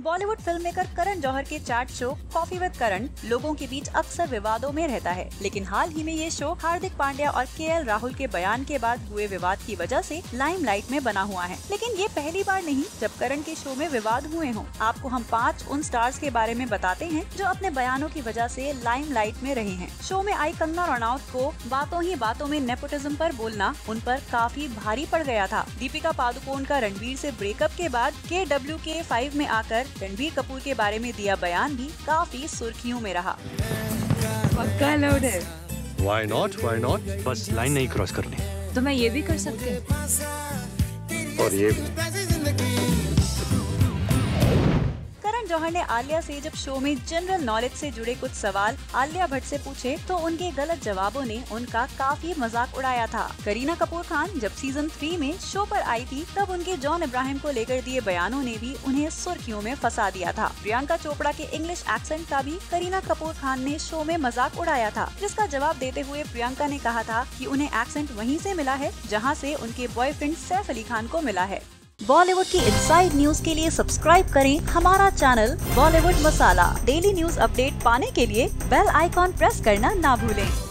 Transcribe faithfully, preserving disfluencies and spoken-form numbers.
Bollywood film maker Karan Johar के chat show coffee with Karan लोगों के बीच अक्सर विवादों में रहता है, लेकिन हाल ही में ये शो हार्दिक पांड्या और के एल राहुल के बयान के बाद हुए विवाद की वजह से लाइमलाइट में बना हुआ है। लेकिन ये पहली बार नहीं जब करण के शो में विवाद हुए हों। आपको हम पाँच उन स्टार्स के बारे में बताते हैं जो अपने बयानों की वजह से लाइमलाइट में रहे हैं। शो में आई कंगना रनौत को बातों ही बातों में नेपोटिज्म पर बोलना उन पर काफी भारी पड़ गया था। दीपिका पादुकोण का रणबीर से ब्रेकअप के बाद के डब्ल्यू के फाइव में आकर रणबीर कपूर के बारे में दिया बयान भी काफी सुर्खियों में रहा। पक्का लोड है। Why not? Why not? बस लाइन नहीं क्रॉस करनी। तो मैं ये भी कर सकती हूँ। और ये भी। करण जौहर ने आलिया से जब शो में जनरल नॉलेज से जुड़े कुछ सवाल आलिया भट्ट से पूछे तो उनके गलत जवाबों ने उनका काफी मजाक उड़ाया था। करीना कपूर खान जब सीजन थ्री में शो पर आई थी तब उनके जॉन इब्राहिम को लेकर दिए बयानों ने भी उन्हें सुर्खियों में फंसा दिया था। प्रियंका चोपड़ा के इंग्लिश एक्सेंट का भी करीना कपूर खान ने शो में मजाक उड़ाया था, जिसका जवाब देते हुए प्रियंका ने कहा था कि उन्हें एक्सेंट वहीं से मिला है जहाँ से उनके बॉयफ्रेंड सैफ अली खान को मिला है। बॉलीवुड की इनसाइड न्यूज के लिए सब्सक्राइब करें हमारा channel Bollywood masala. Daily news update पाने के लिए बेल आइकॉन प्रेस करना ना भूलें।